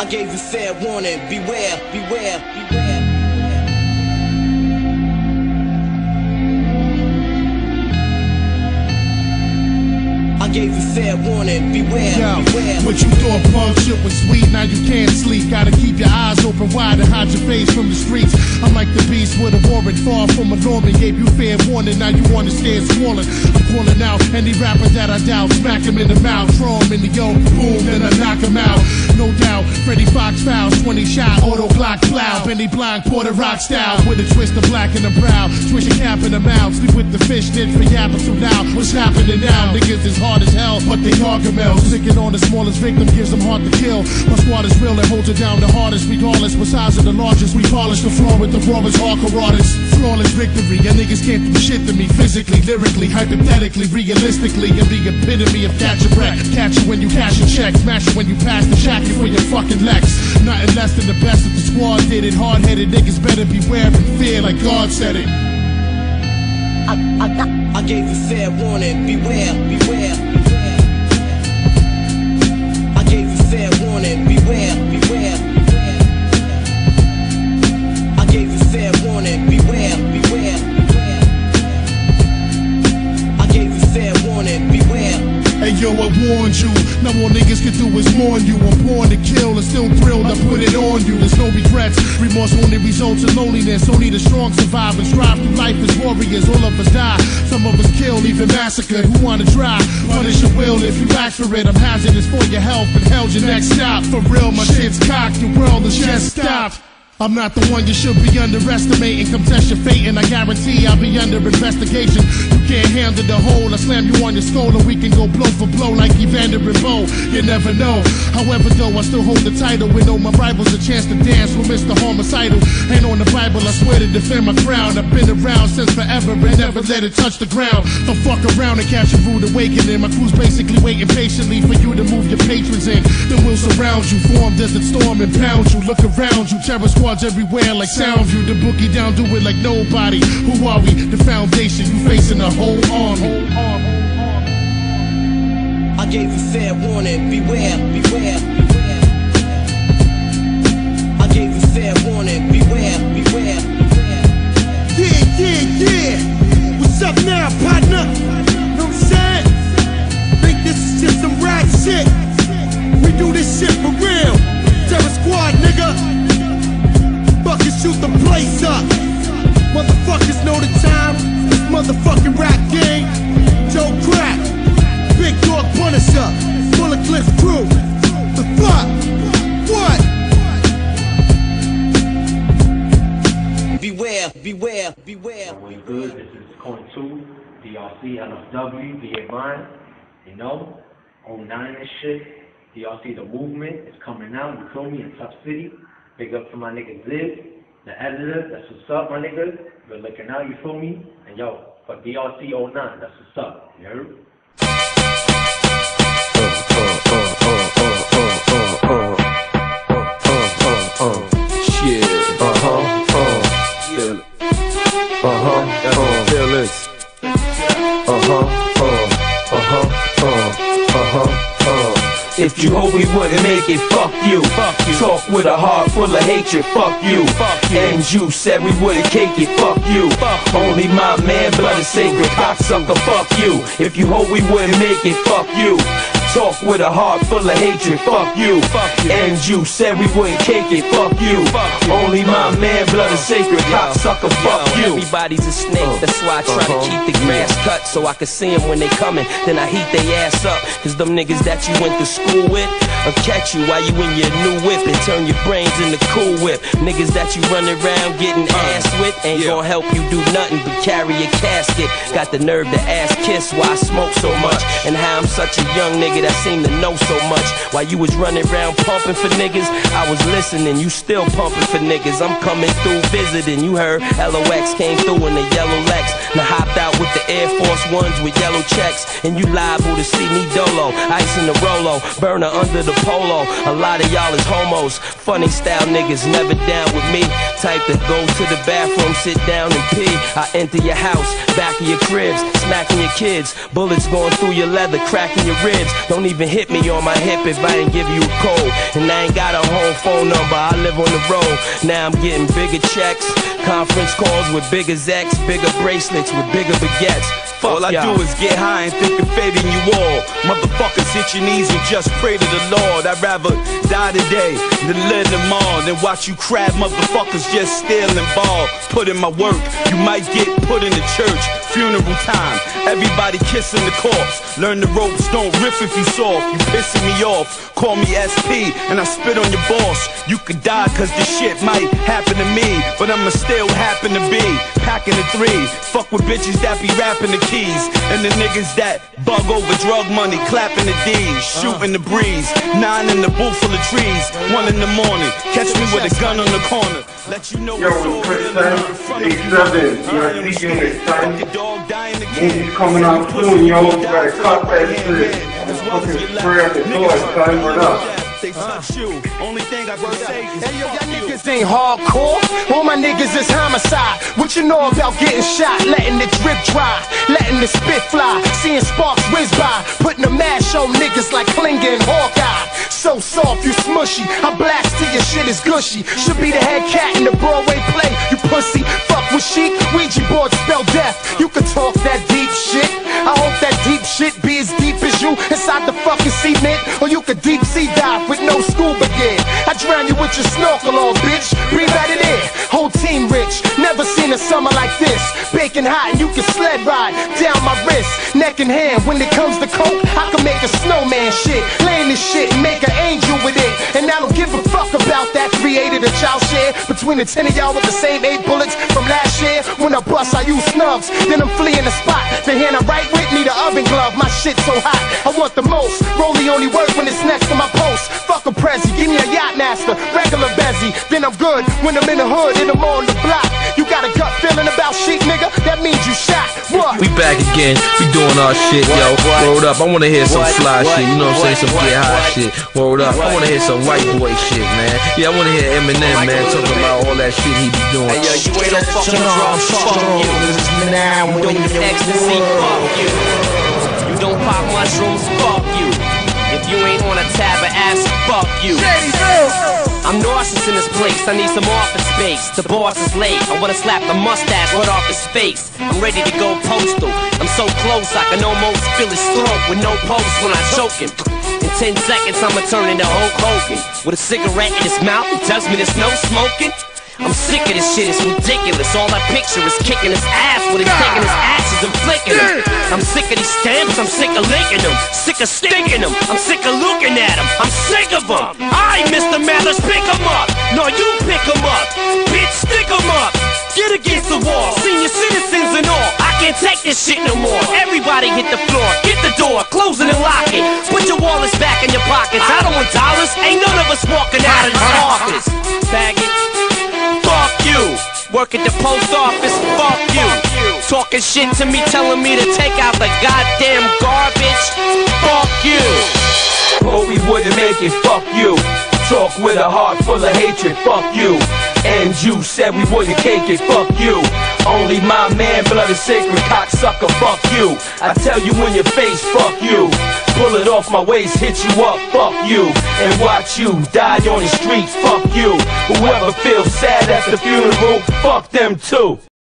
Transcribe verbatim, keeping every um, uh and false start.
I gave you fair warning, beware, beware, beware. I gave you fair warning, beware, Yo, beware. what you thought punk shit was sweet, now you can't sleep. Gotta keep your eyes open wide and hide your face from the streets. I'm like the beast with a warrant, far from a Norman. Gave you fair warning, now you wanna stand swollen. I'm calling out any rapper that I doubt. Smack him in the mouth, throw him in the yoke, boom, then I knock him out. No doubt, Freddie Fox fouls, twenty shot, auto clock plow. Benny Blanc, Porter Rock style, with a twist of black in the brow. Swish a cap in the mouth, sleep with the fish, did for yapping too loud. What's happening now? Niggas is hard as hell, but they gargamel. Sticking on the smallest victim gives them hard to kill. My squad is real and holds it down the hardest. Regardless, what size of the largest, we polish the floor with the rawest hardcore artists. Flawless victory, and niggas can't do shit to me. Physically, lyrically, hypothetically, realistically. I'm the epitome of catch a wreck. Catch you when you cash a check, smash you when you pass the shack you for your fucking Lex. Nothing less than the best of the squad did it. Hard-headed niggas better beware and fear like God said it. I, I, I gave you fair warning, beware, beware, beware. I gave you fair warning, beware, beware, beware. I gave you fair warning, beware, beware, beware. I gave you fair warning, beware. Hey yo, I warned you, now all niggas can do is mourn you. I'm born to kill and still thrilled, I put it on you. There's no regrets, remorse only results in loneliness. Only the strong survive and strive through life as warriors. All of us die, some of us killed, even massacred. Who wanna try? Punish your will if you ask for it. I'm hazardous for your health, and hell's your next stop. For real, my shit's cocked, the world is just stopped. I'm not the one you should be underestimating. Come test your fate and I guarantee I'll be under investigation. You can't handle the whole, I slam you on your skull and we can go blow for blow like Evander and Bo. You never know. However though, I still hold the title. We know my rival's a chance to dance with Mister Homicidal. Ain't on the Bible, I swear to defend my crown. I've been around since forever and never let it touch the ground. Don't fuck around and catch a rude awakening. My crew's basically waiting patiently for you to move your patrons in. Then we'll surround you, form desert storm and pound you. Look around you, terror squads everywhere like Soundview. The boogie down, do it like nobody. Who are we? The foundation, you facing a whole army. I gave you fair warning, beware, beware, beware. I gave you fair warning, beware, beware, beware. Yeah, yeah, yeah. What's up now, partner? Know what I'm saying? Think this is just some rap shit? We do this shit for real. Terror Squad, nigga. Fucking shoot the place up. Motherfuckers know the time. This motherfucking rap game. Joe Crack, Big Dog Punisher, Bullet Cliff Crew. The fuck? What? Beware, beware, beware. We good. This is Coin two, D R C, L F W, D A Vine. You know, oh nine and shit. D R C, the movement is coming out. You feel me? In Tough City. Big up to my nigga Ziv, the editor. That's what's up, my nigga. Good looking out, you feel me? And yo, for D R C oh nine, that's what's up. You heard? Shit. Uh huh. Uh. Feel it. Uh huh. Uh. Feel this. Uh huh. Uh. Uh huh. Uh. Uh huh. If you hope we wouldn't make it, fuck you. Fuck you. Talk with a heart full of hatred, fuck you. Fuck you. And you said we wouldn't cake it, fuck you. Fuck you. Only my man, blood is sacred, cocksucker, fuck you. If you hope we wouldn't make it, fuck you. Talk with a heart full of hatred, fuck you. Fuck you. And you said we wouldn't cake it, fuck you. Fuck you. Only my man, blood is sacred, cocksucker, fuck you. Everybody's a snake, uh, that's why I try uh-huh. to keep the grass cut so I can see them when they coming. Then I heat they ass up, cause them niggas that you went to school with will catch you while you in your new whip and turn your brains into Cool Whip. Niggas that you run around getting ass with ain't yeah. gonna help you do nothing but carry a casket. Got the nerve to ass kiss why I smoke so much, and how I'm such a young nigga that seem to know so much. While you was running around pumping for niggas, I was listening, you still pumping for niggas. I'm coming through visiting, you heard L O X came through in the yellow Lex. Now hopped out with the Air Force Ones with yellow checks, and you liable to see me dolo, ice in the Rolo, burner under the polo. A lot of y'all is homos, funny style niggas, never down with me. Type that go to the bathroom, sit down and pee. I enter your house, back of your cribs, smacking your kids, bullets going through your leather, cracking your ribs. Don't even hit me on my hip if I ain't give you a code. And I ain't got a home phone number, I live on the road. Now I'm getting bigger checks, conference calls with bigger Z's, bigger bracelets with bigger baguettes. Fuck all I y'all. do is get high and think of fading you all. Motherfuckers hit your knees and just pray to the Lord. I'd rather die today than live tomorrow, than watch you crab motherfuckers just steal and ball. Put in my work, you might get put in the church. Funeral time, everybody kissing the corpse. Learn the ropes, don't riff if you soft. You pissing me off, call me S P and I spit on your boss. You could die cause this shit might happen to me, but I'ma still happen to be packing the three. Fuck with bitches that be rapping the keys, and the niggas that bug over drug money, clapping the D's, shooting the breeze. Nine in the booth full of trees, one in the morning, catch me with a gun on the corner. Let you know Yo, what's Chris Sam? eight seven, you're speaking this time. Movies coming out soon, yo. You better cut that shit. Fucking spray up the door, son. Word up. They touch you. Only thing I can say is hey, yo, y'all niggas ain't hardcore. All my niggas is homicide. What you know about getting shot? Letting the drip dry, letting the spit fly, seeing sparks whiz by, putting a mash on niggas like Klinger and Hawkeye. So soft, you smushy. I blast till your shit is gushy. Should be the head cat in the Broadway play. You pussy, fuck with chic. Ouija board spell death. You can talk that deep shit. I hope that deep shit be as deep as you inside the fucking cement, or you could deep sea dive with no scuba gear. I drown you with your snorkel on, bitch. Breathe out of there. Whole team rich. Never seen a summer like this. Baking hot and you can sled ride down my wrist, neck and hand. When it comes to coke, I can make a snowman shit. Lay in this shit and make an angel with it. And I don't give a fuck about that three eighty that y'all share between the ten of y'all with the same eight bullets from last year. When I bust, I use snugs. Then I'm fleeing the spot. The hand I write with need an oven glove. My shit so hot, I want the most. Rollie only work when it's next to my post. Fuck a Prezi, give me a yacht master, regular Bezzy. Then I'm good when I'm in the hood and I'm on the block. You got a gut feeling about shit, nigga? That means you shot. What? We back again, we doing our shit, yo. Word up, I wanna hear some fly shit, you know what I'm saying? Some get high shit. Word up, I wanna hear some white boy shit, man. Yeah, I wanna hear Eminem, man, talking about all that shit he be doing. Hey, yo, you ain't no fucking drum, fuck you. Now You don't do ecstasy, fuck you. You don't pop mushrooms, fuck you. If you ain't on a tab of ass, fuck you. I'm nauseous in this place, I need some office space. The boss is late, I wanna slap the mustache right off his face. I'm ready to go postal, I'm so close I can almost feel his throat with no pulse when I choke him. In ten seconds I'ma turn into Hulk Hogan with a cigarette in his mouth and tells me there's no smoking. I'm sick of this shit, it's ridiculous. All I picture is kicking his ass when he's taking his ashes and flicking him. I'm sick of these stamps, I'm sick of linking them, sick of stinking them, I'm sick of looking at them, I'm sick of them. I, Mister Mathers, pick them up. No, you pick them up. Bitch, stick them up. Get against the wall, senior citizens and all. I can't take this shit no more. Everybody hit the floor, get the door, close it and lock it. Put your wallets back in your pockets. I don't want dollars, ain't none of us walking out of this office. Faggot. Fuck you. Work at the post office, fuck you. Talking shit to me, telling me to take out the goddamn garbage, fuck you. But we wouldn't make it, fuck you. Talk with a heart full of hatred, fuck you. And you said we wouldn't cake it, fuck you. Only my man, blood is sacred, cocksucker, fuck you. I tell you in your face, fuck you. Pull it off my waist, hit you up, fuck you. And watch you die on the streets, fuck you. Whoever feels sad at the funeral, fuck them too.